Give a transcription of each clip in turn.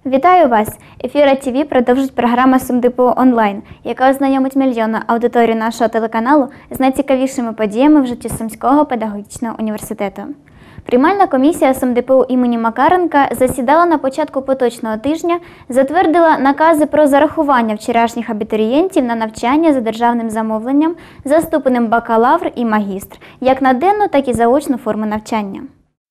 Вітаю вас! Ефіра ТВ продовжить програма СумДПУ онлайн, яка ознайомить мільйонну аудиторію нашого телеканалу з найцікавішими подіями в житті Сумського педагогічного університету. Приймальна комісія СумДПУ імені Макаренка засідала на початку поточного тижня, затвердила накази про зарахування вчорашніх абітурієнтів на навчання за державним замовленням за ступенем бакалавр і магістр, як на денну, так і заочну форму навчання.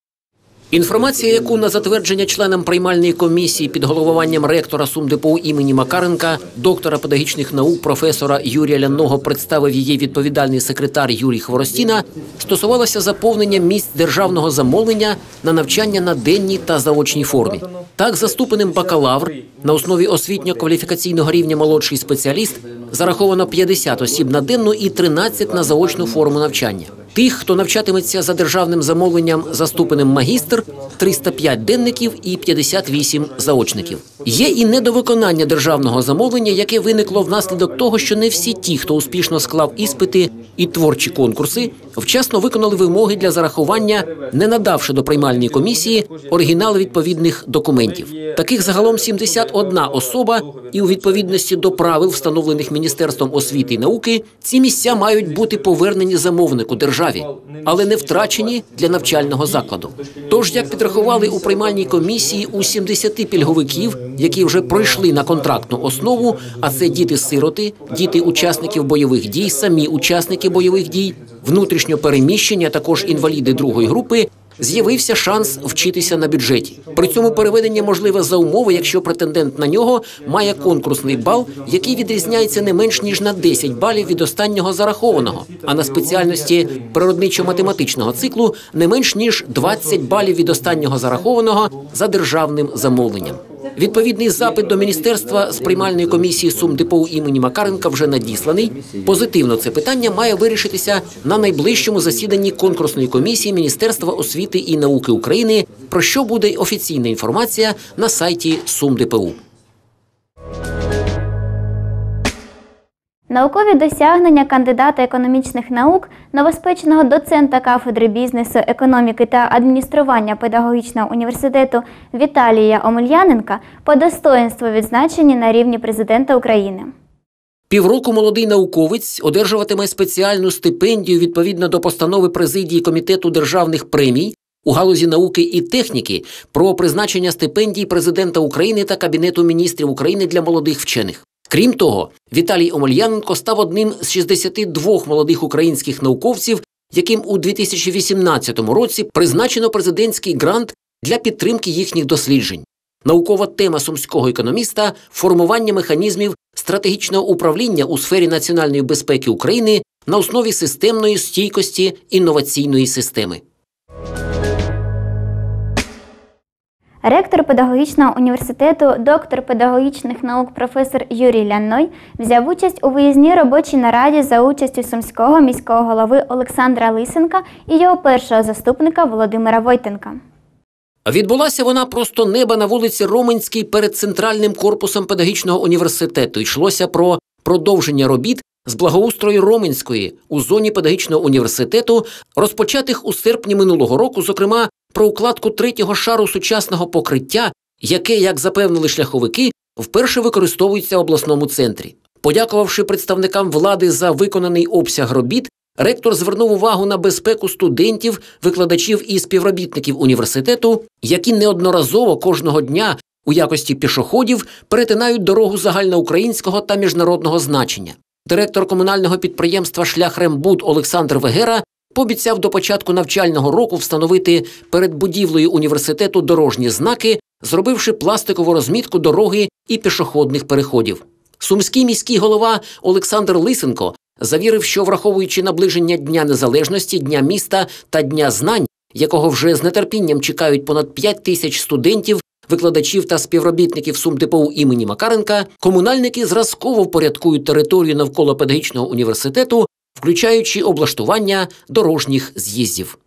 Інформація, яку на затвердження членам приймальної комісії під головуванням ректора СумДПУ імені Макаренка, доктора педагогічних наук професора Юрія Ляного представив її відповідальний секретар Юрій Хворостіна, стосувалася заповнення місць державного замовлення на навчання на денній та заочній формі. Так, за ступенем бакалавр на основі освітньо-кваліфікаційного рівня молодший спеціаліст зараховано 50 осіб на денну і 13 на заочну форму навчання. Тих, хто навчатиметься за державним замовленням за ступенем магістр – 305 денників і 58 заочників. Є і недовиконання державного замовлення, яке виникло внаслідок того, що не всі ті, хто успішно склав іспити і творчі конкурси, вчасно виконали вимоги для зарахування, не надавши до приймальної комісії оригінали відповідних документів. Таких загалом 71 особа, і у відповідності до правил, встановлених Міністерством освіти і науки, ці місця мають бути повернені замовнику державі, але не втрачені для навчального закладу. Тож, як підрахували у приймальній комісії, у 70 пільговиків, які вже пройшли на контрактну основу, а це діти-сироти, діти учасників бойових дій, самі учасники бойових дій, внутрішньо переміщені, а також інваліди другої групи, з'явився шанс вчитися на бюджеті. При цьому переведення можливе за умови, якщо претендент на нього має конкурсний бал, який відрізняється не менш ніж на 10 балів від останнього зарахованого, а на спеціальності природничо-математичного циклу не менш ніж 20 балів від останнього зарахованого за державним замовленням. Відповідний запит до Міністерства з приймальної комісії СумДПУ імені Макаренка вже надісланий. Позитивно це питання має вирішитися на найближчому засіданні конкурсної комісії Міністерства освіти і науки України, про що буде офіційна інформація на сайті СумДПУ. Наукові досягнення кандидата економічних наук, новоспеченого доцента кафедри бізнесу, економіки та адміністрування педагогічного університету Віталія Омельяненка по достоїнству відзначені на рівні президента України. Півроку молодий науковець одержуватиме спеціальну стипендію відповідно до постанови президії Комітету державних премій у галузі науки і техніки про призначення стипендій президента України та Кабінету міністрів України для молодих вчених. Крім того, Віталій Омельяненко став одним з 62 молодих українських науковців, яким у 2018 році призначено президентський грант для підтримки їхніх досліджень. Наукова тема сумського економіста – формування механізмів стратегічного управління у сфері національної безпеки України на основі системної стійкості інноваційної системи. Ректор педагогічного університету, доктор педагогічних наук професор Юрій Ляной взяв участь у виїзній робочій нараді за участю сумського міського голови Олександра Лисенка і його першого заступника Володимира Войтенка. Відбулася вона просто неба на вулиці Роменській перед центральним корпусом педагогічного університету. Йшлося про продовження робіт з благоустрою Роменської у зоні педагогічного університету, розпочатих у серпні минулого року, зокрема, про укладку третього шару сучасного покриття, яке, як запевнили шляховики, вперше використовується в обласному центрі. Подякувавши представникам влади за виконаний обсяг робіт, ректор звернув увагу на безпеку студентів, викладачів і співробітників університету, які неодноразово кожного дня у якості пішоходів перетинають дорогу загальноукраїнського та міжнародного значення. Директор комунального підприємства «Шляхрембуд» Олександр Вегера пообіцяв до початку навчального року встановити перед будівлею університету дорожні знаки, зробивши пластикову розмітку дороги і пішохідних переходів. Сумський міський голова Олександр Лисенко завірив, що враховуючи наближення Дня Незалежності, Дня міста та Дня знань, якого вже з нетерпінням чекають понад 5 тисяч студентів, викладачів та співробітників СумДПУ імені Макаренка, комунальники зразково впорядкують територію навколо педагогічного університету, включаючи облаштування дорожніх з'їздів.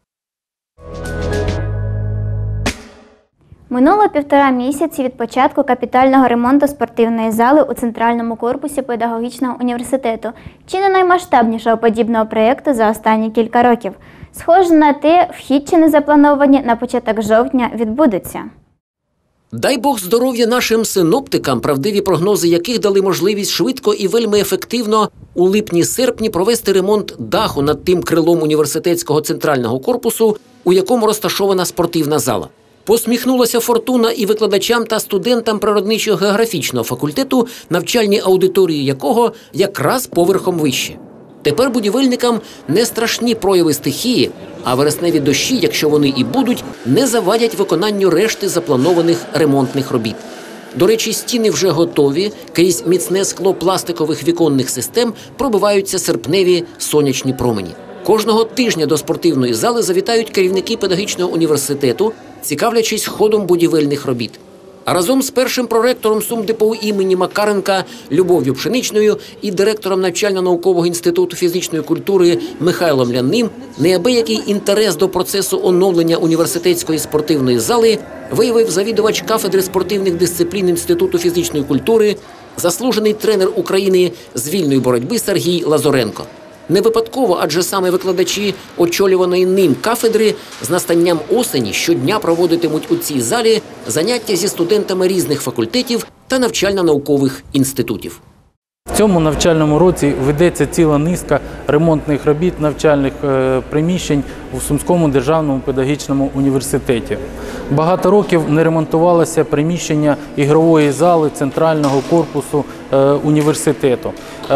Минуло 1,5 місяці від початку капітального ремонту спортивної зали у центральному корпусі педагогічного університету, чи не наймасштабнішого подібного проєкту за останні кілька років. Схоже на те, вхідчини заплановані на початок жовтня відбудуться. Дай Бог здоров'я нашим синоптикам, правдиві прогнози яких дали можливість швидко і вельми ефективно у липні-серпні провести ремонт даху над тим крилом університетського центрального корпусу, у якому розташована спортивна зала. Посміхнулася фортуна і викладачам та студентам природничо-географічного факультету, навчальні аудиторії якого якраз поверхом вище. Тепер будівельникам не страшні прояви стихії, а вересневі дощі, якщо вони і будуть, не завадять виконанню решти запланованих ремонтних робіт. До речі, стіни вже готові, крізь міцне скло пластикових віконних систем пробиваються серпневі сонячні промені. Кожного тижня до спортивної зали завітають керівники педагогічного університету, цікавлячись ходом будівельних робіт. А разом з першим проректором СумДПУ імені Макаренка Любов'ю Пшеничною і директором Навчально-наукового інституту фізичної культури Михайлом Лянним неабиякий інтерес до процесу оновлення університетської спортивної зали виявив завідувач кафедри спортивних дисциплін Інституту фізичної культури, заслужений тренер України з вільної боротьби Сергій Лазоренко. Не випадково, адже саме викладачі очолюваної ним кафедри з настанням осені щодня проводитимуть у цій залі заняття зі студентами різних факультетів та навчально-наукових інститутів. В цьому навчальному році ведеться ціла низка ремонтних робіт навчальних приміщень у Сумському державному педагогічному університеті. Багато років не ремонтувалося приміщення ігрової зали центрального корпусу університету.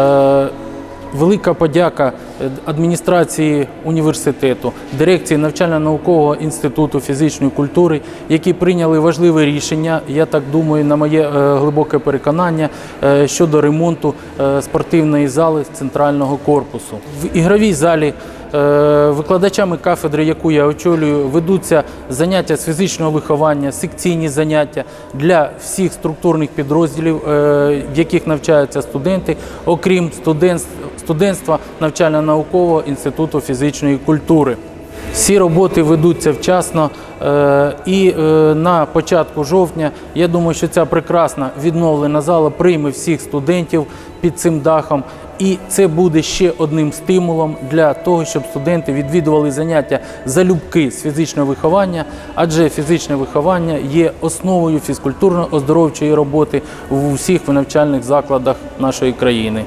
Велика подяка адміністрації університету, дирекції Навчально-наукового інституту фізичної культури, які прийняли важливе рішення, я так думаю, на моє глибоке переконання, щодо ремонту спортивної зали центрального корпусу. В ігровій залі викладачами кафедри, яку я очолюю, ведуться заняття з фізичного виховання, секційні заняття для всіх структурних підрозділів, в яких навчаються студенти, окрім студентства Навчально-наукового інституту фізичної культури. Всі роботи ведуться вчасно і на початку жовтня, я думаю, що ця прекрасна відновлена зала прийме всіх студентів під цим дахом. І це буде ще одним стимулом для того, щоб студенти відвідували заняття залюбки з фізичного виховання, адже фізичне виховання є основою фізкультурно-оздоровчої роботи в усіх навчальних закладах нашої країни.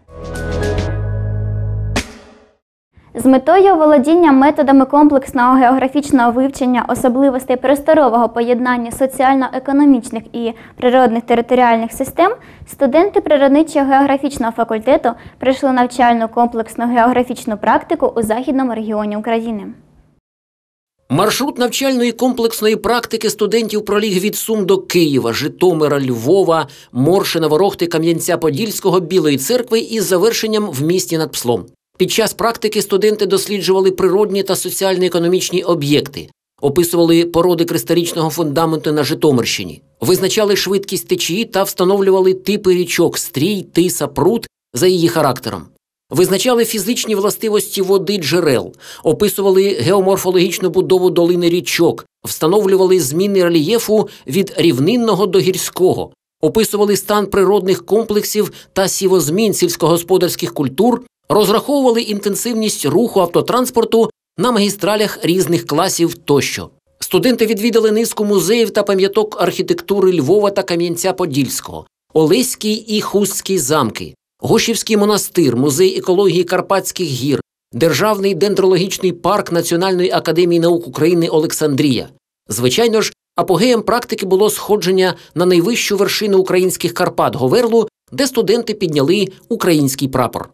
З метою володіння методами комплексного географічного вивчення особливостей просторового поєднання соціально-економічних і природних територіальних систем студенти природничо-географічного факультету пройшли навчальну комплексну географічну практику у Західному регіоні України. Маршрут навчальної комплексної практики студентів проліг від Сум до Києва, Житомира, Львова, Моршина, Ворохти, Кам'янця-Подільського, Білої Церкви із завершенням в місті над Пслом. Під час практики студенти досліджували природні та соціально-економічні об'єкти, описували породи кристалічного фундаменту на Житомирщині, визначали швидкість течії та встановлювали типи річок – Стрій, Тиса, Прут за її характером. Визначали фізичні властивості води джерел, описували геоморфологічну будову долини річок, встановлювали зміни рельєфу від рівнинного до гірського, описували стан природних комплексів та сівозмін сільськогосподарських культур, розраховували інтенсивність руху автотранспорту на магістралях різних класів тощо. Студенти відвідали низку музеїв та пам'яток архітектури Львова та Кам'янця-Подільського, Олеський і Хустський замки, Гошівський монастир, музей екології Карпатських гір, Державний дендрологічний парк Національної академії наук України Олександрія. Звичайно ж, апогеєм практики було сходження на найвищу вершину українських Карпат – Говерлу, де студенти підняли український прапор.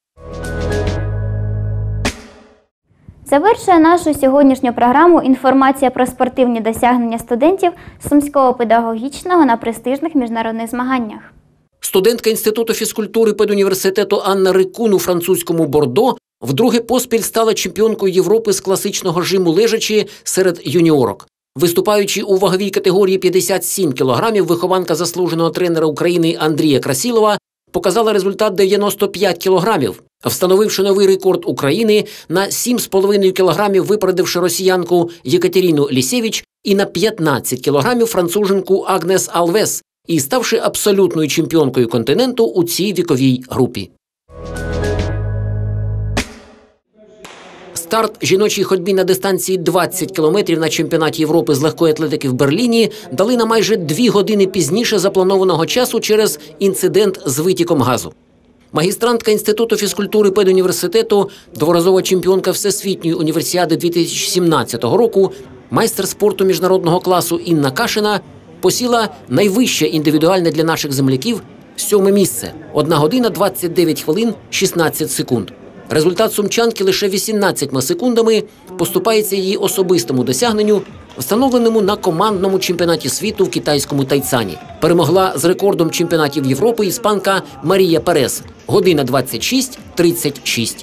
Завершує нашу сьогоднішню програму інформація про спортивні досягнення студентів Сумського педагогічного на престижних міжнародних змаганнях. Студентка Інституту фізкультури педуніверситету Анна Рикун у французькому Бордо вдруге поспіль стала чемпіонкою Європи з класичного жиму лежачі серед юніорок. Виступаючи у ваговій категорії 57 кг, вихованка заслуженого тренера України Андрія Красілова показала результат 95 кг, встановивши новий рекорд України на 7,5 кг, випередивши росіянку Єкатеріну Лісєвіч і на 15 кг француженку Агнес Алвес, і ставши абсолютною чемпіонкою континенту у цій віковій групі. Старт жіночій ходьбі на дистанції 20 кілометрів на чемпіонаті Європи з легкої атлетики в Берліні дали на майже 2 години пізніше запланованого часу через інцидент з витіком газу. Магістрантка Інституту фізкультури педуніверситету, дворазова чемпіонка Всесвітньої універсіади 2017 року, майстер спорту міжнародного класу Інна Кашина посіла найвище індивідуальне для наших земляків 7-те місце – 1 година 29 хвилин 16 секунд. Результат сумчанки лише 18 секундами поступається її особистому досягненню, встановленому на командному чемпіонаті світу в китайському Тайцані. Перемогла з рекордом чемпіонатів Європи іспанка Марія Перес – 1 година 26:36.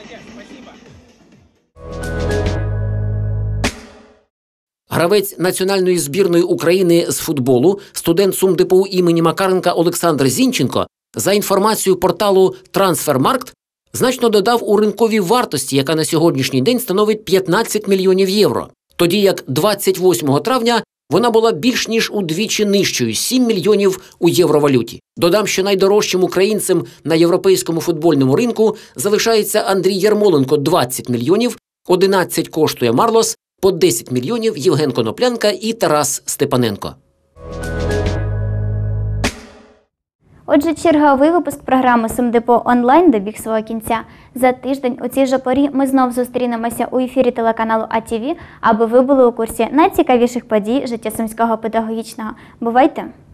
Гравець національної збірної України з футболу, студент СумДПУ імені Макаренка Олександр Зінченко, за інформацією порталу «Трансфермаркт», значно додав у ринковій вартості, яка на сьогоднішній день становить 15 мільйонів євро. Тоді як 28 травня вона була більш ніж удвічі нижчою – 7 мільйонів у євровалюті. Додам, що найдорожчим українцем на європейському футбольному ринку залишається Андрій Ярмоленко – 20 мільйонів, 11 коштує Марлос, по 10 мільйонів Євген Коноплянка і Тарас Степаненко. Отже, черговий випуск програми «СумДепо онлайн» добіг свого кінця. За тиждень у цій же порі ми знов зустрінемося у ефірі телеканалу АТВ, аби ви були у курсі найцікавіших подій життя Сумського педагогічного. Бувайте!